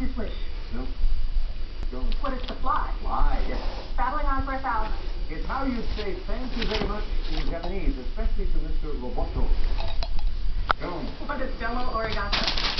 Obviously. No. Go. What is to fly? Fly, yes. Battling on for 1,000. It's how you say thank you very much in Japanese, especially to Mr. Roboto. Go. What is domo arigato?